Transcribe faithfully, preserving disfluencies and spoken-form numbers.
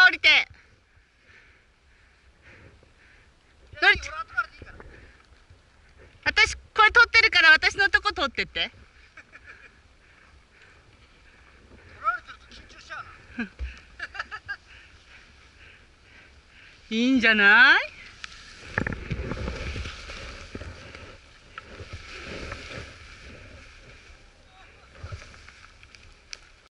降りて。のりちゃん、私これ撮ってるから私のとこ撮ってって。いいんじゃない？